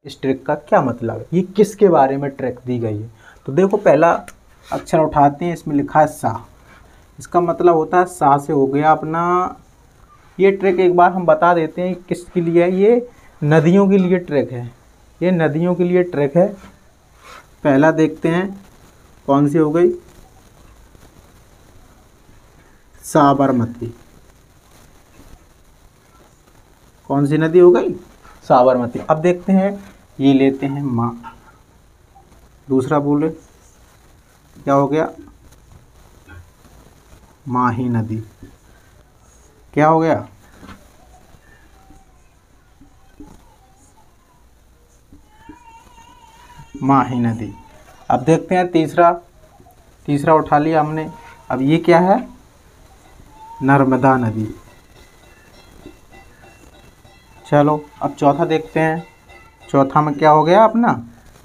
इस ट्रिक का क्या मतलब है, ये किसके बारे में ट्रिक दी गई है। तो देखो पहला अक्षर उठाते हैं, इसमें लिखा है सा। इसका मतलब होता है सा से हो गया अपना। ये ट्रिक एक बार हम बता देते हैं किसके लिए है। ये नदियों के लिए ट्रिक है, ये नदियों के लिए ट्रिक है। पहला देखते हैं कौन सी हो गई, साबरमती। कौन सी नदी हो गई, साबरमती। अब देखते हैं, ये लेते हैं माँ, दूसरा बोले क्या हो गया, माही नदी। क्या हो गया, माही नदी। अब देखते हैं तीसरा उठा लिया हमने। अब ये क्या है, नर्मदा नदी। चलो अब चौथा देखते हैं, चौथा में क्या हो गया अपना,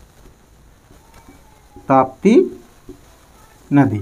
ताप्ती नदी।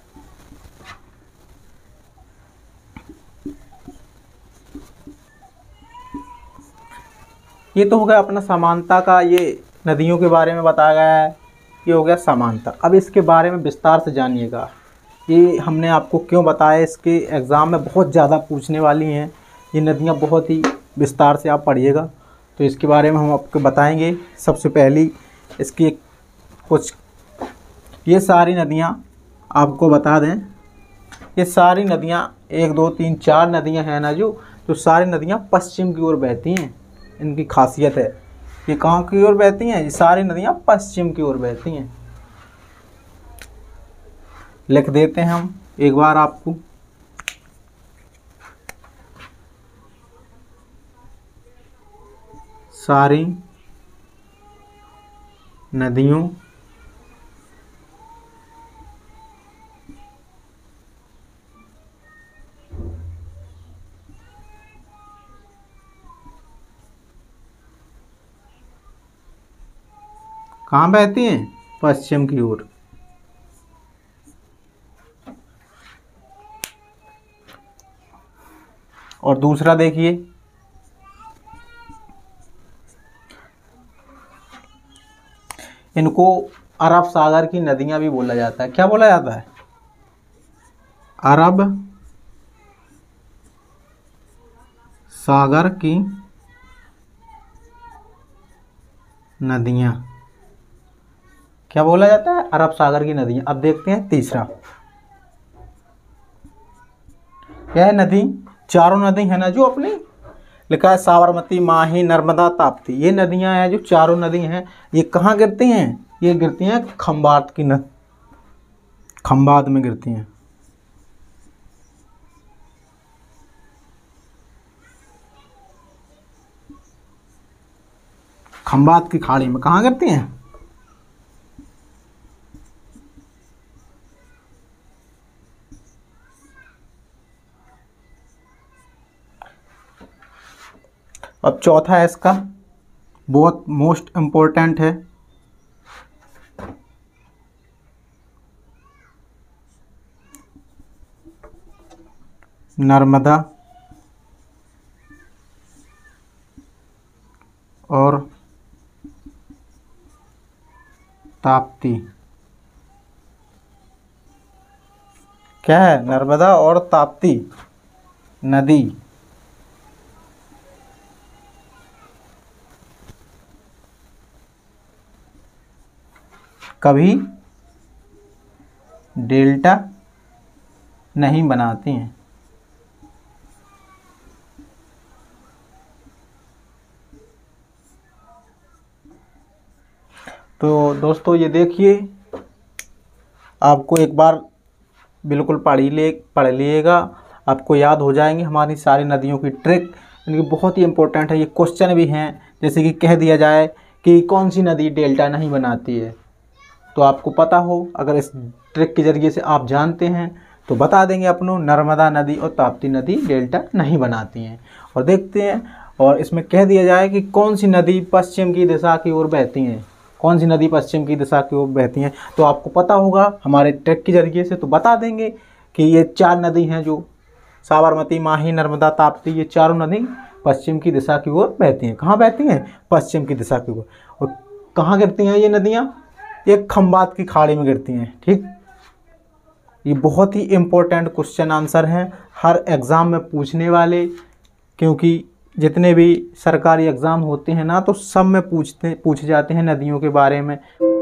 ये तो हो गया अपना समानता का, ये नदियों के बारे में बताया गया है, ये हो गया समानता। अब इसके बारे में विस्तार से जानिएगा, ये हमने आपको क्यों बताया, इसके एग्ज़ाम में बहुत ज़्यादा पूछने वाली हैं ये नदियाँ, बहुत ही विस्तार से आप पढ़िएगा। तो इसके बारे में हम आपको बताएंगे। सबसे पहली इसकी कुछ, ये सारी नदियाँ आपको बता दें, ये सारी नदियाँ 1 2 3 4 नदियाँ हैं ना, जो सारी नदियाँ पश्चिम की ओर बहती हैं। इनकी खासियत है, ये कहाँ की ओर बहती हैं, ये सारी नदियाँ पश्चिम की ओर बहती हैं। लिख देते हैं हम एक बार आपको, सारी नदियों कहाँ बहती हैं, पश्चिम की ओर। और दूसरा देखिए, इनको अरब सागर की नदियां भी बोला जाता है। क्या बोला जाता है, अरब सागर की नदियां, क्या बोला जाता है, अरब सागर की नदियां। अब देखते हैं तीसरा, क्या है, नदी, चारों नदी है ना जो अपनी, लिखा है साबरमती, माही, नर्मदा, ताप्ती। ये नदियां हैं जो चारों नदी हैं, ये कहाँ गिरती हैं, ये गिरती हैं खंबात की खंबात में गिरती हैं। खंबात की खाड़ी में कहाँ गिरती हैं, अब चौथा है इसका, बहुत मोस्ट इम्पोर्टेंट है, नर्मदा और ताप्ती। क्या है, नर्मदा और ताप्ती नदी। कभी डेल्टा नहीं बनाती हैं। तो दोस्तों ये देखिए, आपको एक बार बिल्कुल पढ़ लीजिएगा, आपको याद हो जाएंगे हमारी सारी नदियों की ट्रिक। इनकी बहुत ही इंपॉर्टेंट है, ये क्वेश्चन भी हैं। जैसे कि कह दिया जाए कि कौन सी नदी डेल्टा नहीं बनाती है, तो आपको पता हो, अगर इस ट्रिक के ज़रिए से आप जानते हैं तो बता देंगे अपनों, नर्मदा नदी और ताप्ती नदी डेल्टा नहीं बनाती हैं। और देखते हैं, और इसमें कह दिया जाए कि कौन सी नदी पश्चिम की दिशा की ओर बहती हैं, कौन सी नदी पश्चिम की दिशा की ओर बहती हैं, तो आपको पता होगा हमारे ट्रिक के ज़रिए से। तो बता देंगे कि ये 4 नदी हैं, जो साबरमती, माही, नर्मदा, ताप्ती, ये चारों नदी पश्चिम की दिशा की ओर बहती हैं। कहाँ बहती हैं? पश्चिम की दिशा की ओर। और कहाँ गिरती हैं ये नदियाँ? एक खंबात की खाड़ी में गिरती हैं। ठीक, ये बहुत ही इम्पोर्टेंट क्वेश्चन आंसर हैं, हर एग्ज़ाम में पूछने वाले, क्योंकि जितने भी सरकारी एग्ज़ाम होते हैं ना तो सब में पूछे जाते हैं नदियों के बारे में।